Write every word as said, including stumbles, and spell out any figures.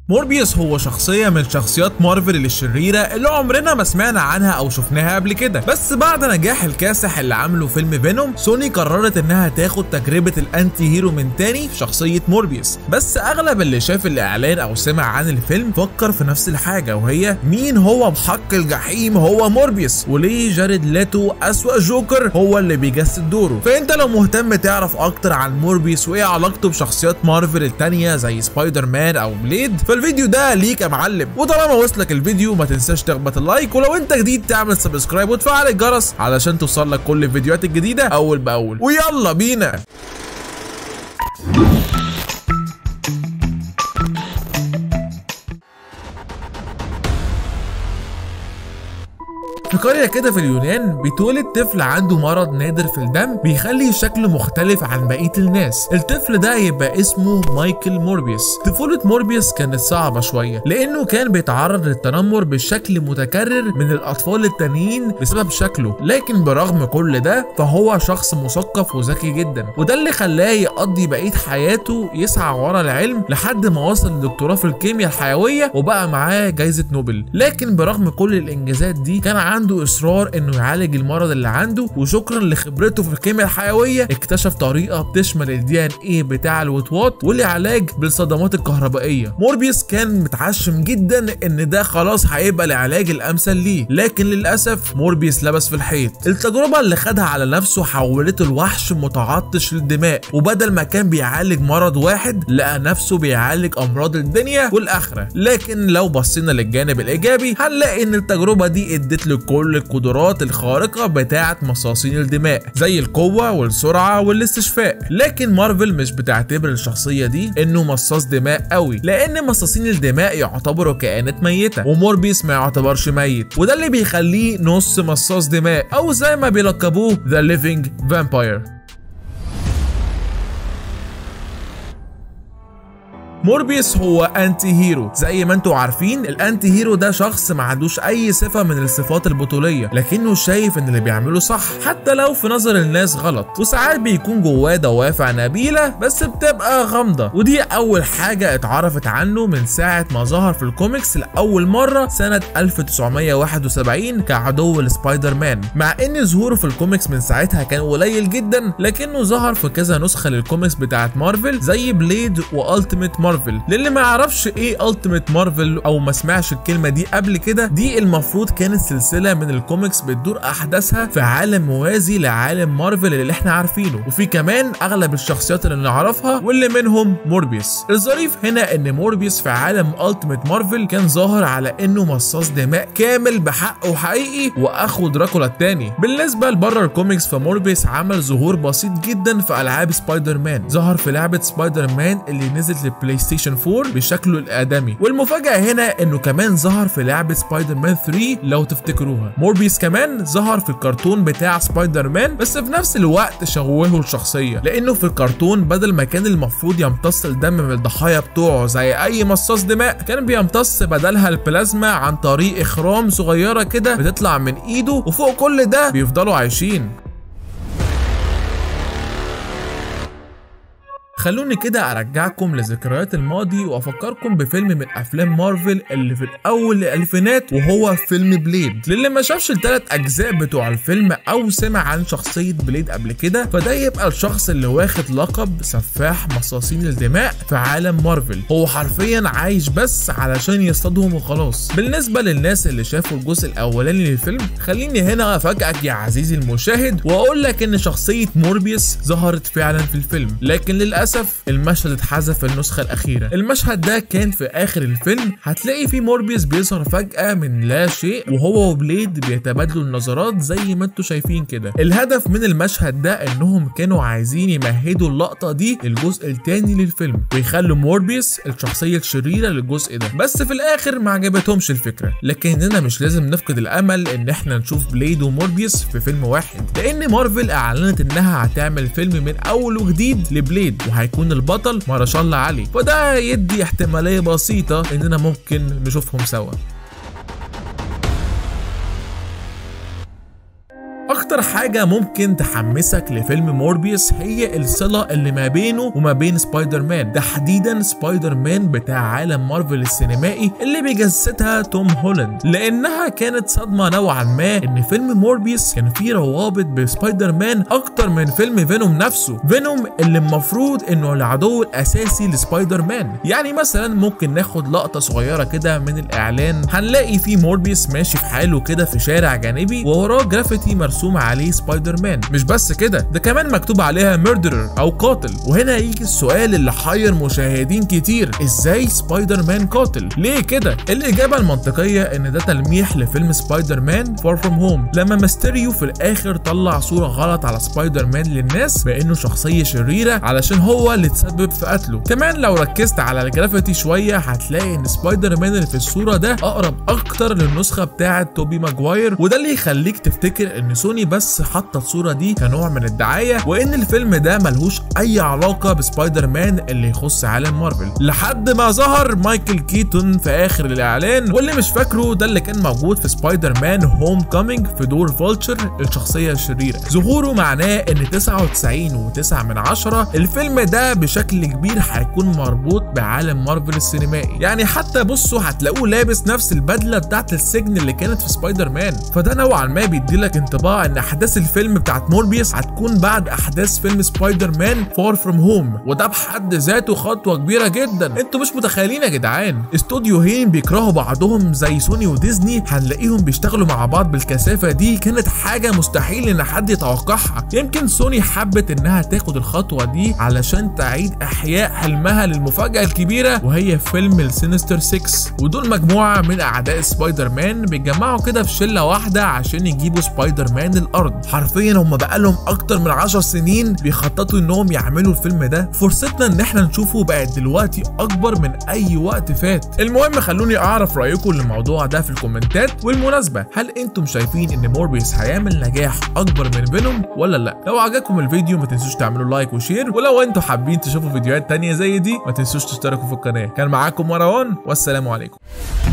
موربيوس هو شخصية من شخصيات مارفل الشريرة اللي عمرنا ما سمعنا عنها او شفناها قبل كده، بس بعد نجاح الكاسح اللي عمله فيلم فينوم سوني قررت انها تاخد تجربة الانتي هيرو من تاني في شخصية موربيوس. بس اغلب اللي شاف الاعلان او سمع عن الفيلم فكر في نفس الحاجة، وهي مين هو بحق الجحيم هو موربيوس، وليه جاريد ليتو اسوأ جوكر هو اللي بيجسد دوره. فانت لو مهتم تعرف اكتر عن موربيوس وايه علاقته بشخصيات مارفل التانية زي سبايدر مان او بليد، فالفيديو ده ليك يا معلم. وطالما وصلك الفيديو ما تنساش تخبط اللايك، ولو انت جديد تعمل سبسكرايب وتفعل الجرس علشان توصل لك كل الفيديوهات الجديدة اول باول. ويلا بينا. في قرية كده في اليونان بيتولد طفل عنده مرض نادر في الدم بيخلي شكله مختلف عن بقية الناس. الطفل ده يبقى اسمه مايكل موربيوس. طفولة موربيوس كانت صعبة شوية لأنه كان بيتعرض للتنمر بشكل متكرر من الأطفال التانيين بسبب شكله، لكن برغم كل ده فهو شخص مثقف وذكي جدا، وده اللي خلاه يقضي بقية حياته يسعى ورا العلم لحد ما وصل لدكتوراه في الكيمياء الحيوية وبقى معاه جايزة نوبل. لكن برغم كل الإنجازات دي كان عنده اصرار انه يعالج المرض اللي عنده، وشكرا لخبرته في الكيمياء الحيويه اكتشف طريقه بتشمل الدي ان ايه بتاع الوطواط والعلاج بالصدمات الكهربائيه. موربيوس كان متعشم جدا ان ده خلاص هيبقى العلاج الامثل ليه، لكن للاسف موربيوس لبس في الحيط. التجربه اللي خدها على نفسه حولته لوحش متعطش للدماء، وبدل ما كان بيعالج مرض واحد لقى نفسه بيعالج امراض الدنيا والاخره. لكن لو بصينا للجانب الايجابي هنلاقي ان التجربه دي ادت له كل القدرات الخارقة بتاعة مصاصين الدماء زي القوة والسرعة والاستشفاء. لكن مارفل مش بتعتبر الشخصية دي انه مصاص دماء قوي، لان مصاصين الدماء يعتبروا كائنات ميتة وموربيوس ما يعتبرش ميت، وده اللي بيخليه نص مصاص دماء او زي ما بيلقبوه ذا ليفينج فامباير. موربيوس هو انتي هيرو. زي ما انتوا عارفين الانتي هيرو ده شخص ما عندوش اي صفه من الصفات البطوليه، لكنه شايف ان اللي بيعمله صح حتى لو في نظر الناس غلط، وساعات بيكون جواه دوافع نبيله بس بتبقى غامضه. ودي اول حاجه اتعرفت عنه من ساعه ما ظهر في الكوميكس لاول مره سنه ألف وتسعمية وواحد وسبعين كعدو لسبايدر مان، مع ان ظهوره في الكوميكس من ساعتها كان قليل جدا، لكنه ظهر في كذا نسخه للكوميكس بتاعت مارفل زي بليد والتيميت مارفل. للي ما يعرفش ايه التيميت مارفل او ما سمعش الكلمه دي قبل كده، دي المفروض كانت سلسله من الكوميكس بتدور احداثها في عالم موازي لعالم مارفل اللي احنا عارفينه، وفي كمان اغلب الشخصيات اللي نعرفها واللي منهم موربيوس. الظريف هنا ان موربيوس في عالم التيميت مارفل كان ظاهر على انه مصاص دماء كامل بحقه حقيقي واخو دراكولا الثاني. بالنسبه لبره الكوميكس فموربيوس عمل ظهور بسيط جدا في العاب سبايدر مان، ظهر في لعبه سبايدر مان اللي نزلت للبلاي ستيشن فور بشكله الادمي، والمفاجاه هنا انه كمان ظهر في لعبه سبايدر مان ثلاثة لو تفتكروها. موربيوس كمان ظهر في الكرتون بتاع سبايدر مان، بس في نفس الوقت شوهوا الشخصيه، لانه في الكرتون بدل ما كان المفروض يمتص الدم من الضحايا بتوعه زي اي مصاص دماء، كان بيمتص بدلها البلازما عن طريق اخرام صغيره كده بتطلع من ايده، وفوق كل ده بيفضلوا عايشين. خلوني كده ارجعكم لذكريات الماضي وافكركم بفيلم من افلام مارفل اللي في الاول الالفينات، وهو فيلم بليد. للي ما شافش الثلاث اجزاء بتوع الفيلم او سمع عن شخصيه بليد قبل كده، فده يبقى الشخص اللي واخد لقب سفاح مصاصين الدماء في عالم مارفل. هو حرفيا عايش بس علشان يصطادهم وخلاص. بالنسبه للناس اللي شافوا الجزء الاولاني للفيلم، خليني هنا افاجئك يا عزيزي المشاهد واقول لك ان شخصيه موربيوس ظهرت فعلا في الفيلم، لكن للاسف المشهد اتحذف في النسخة الأخيرة. المشهد ده كان في آخر الفيلم، هتلاقي فيه موربيوس بيظهر فجأة من لا شيء وهو وبليد بيتبادلوا النظرات زي ما انتوا شايفين كده. الهدف من المشهد ده انهم كانوا عايزين يمهدوا اللقطة دي للجزء الثاني للفيلم ويخلوا موربيوس الشخصية الشريرة للجزء ده، بس في الآخر ما عجبتهمش الفكرة. لكننا مش لازم نفقد الأمل ان احنا نشوف بليد وموربيوس في فيلم واحد، لأن مارفل أعلنت انها هتعمل فيلم من أول وجديد لبليد هيكون البطل مارشال علي، فده يدي احتمالية بسيطة اننا ممكن نشوفهم سوا. اكتر حاجه ممكن تحمسك لفيلم موربيوس هي الصله اللي ما بينه وما بين سبايدر مان، تحديدا سبايدر مان بتاع عالم مارفل السينمائي اللي بيجسدها توم هولاند، لانها كانت صدمه نوعا ما ان فيلم موربيوس كان فيه روابط بسبايدر مان اكتر من فيلم فينوم نفسه، فينوم اللي المفروض انه العدو الاساسي لسبايدر مان. يعني مثلا ممكن ناخد لقطه صغيره كده من الاعلان، هنلاقي فيه موربيوس ماشي في حاله كده في شارع جانبي ووراه جرافيتي مرسوم عليه سبايدر مان. مش بس كده، ده كمان مكتوب عليها ميردرر او قاتل. وهنا يجي السؤال اللي حير مشاهدين كتير، ازاي سبايدر مان قاتل؟ ليه كده؟ الاجابه المنطقيه ان ده تلميح لفيلم سبايدر مان فار فروم هوم، لما ماستيريو في الاخر طلع صوره غلط على سبايدر مان للناس بانه شخصيه شريره علشان هو اللي تسبب في قتله. كمان لو ركزت على الجرافيتي شويه هتلاقي ان سبايدر مان اللي في الصوره ده اقرب اكتر للنسخه بتاعه توبي ماجواير، وده اللي يخليك تفتكر ان سوني بس حطت الصوره دي كنوع من الدعايه، وان الفيلم ده ملهوش اي علاقه بسبايدر مان اللي يخص عالم مارفل، لحد ما ظهر مايكل كيتون في اخر الاعلان. واللي مش فاكره ده اللي كان موجود في سبايدر مان هوم كومينج في دور فولتشر الشخصيه الشريره. ظهوره معناه ان تسعة وتسعين وتسعة من عشرة الفيلم ده بشكل كبير هيكون مربوط بعالم مارفل السينمائي. يعني حتى بصوا هتلاقوه لابس نفس البدله بتاعت السجن اللي كانت في سبايدر مان، فده نوعا ما بيديلك انطباع ان احداث الفيلم بتاعت موربيوس هتكون بعد احداث فيلم سبايدر مان فار فروم هوم، وده بحد ذاته خطوه كبيره جدا. انتوا مش متخيلين يا جدعان، استوديوهين بيكرهوا بعضهم زي سوني وديزني هنلاقيهم بيشتغلوا مع بعض بالكثافه دي، كانت حاجه مستحيل ان حد يتوقعها. يمكن سوني حبت انها تاخد الخطوه دي علشان تعيد احياء حلمها للمفاجاه الكبيره، وهي فيلم السينستر ستة. ودول مجموعه من اعداء سبايدر مان بيتجمعوا كده في شله واحده عشان يجيبوا سبايدر مان الارض. حرفيا هم بقالهم اكتر من عشر سنين بيخططوا انهم يعملوا الفيلم ده، فرصتنا ان احنا نشوفه بقت دلوقتي اكبر من اي وقت فات. المهم خلوني اعرف رايكم للموضوع ده في الكومنتات. والمناسبه هل انتم شايفين ان موربيوس هيعمل نجاح اكبر من فينوم ولا لا؟ لو عجبكم الفيديو ما تنسوش تعملوا لايك وشير، ولو انتم حابين تشوفوا فيديوهات تانية زي دي ما تنسوش تشتركوا في القناه. كان معاكم مروان والسلام عليكم.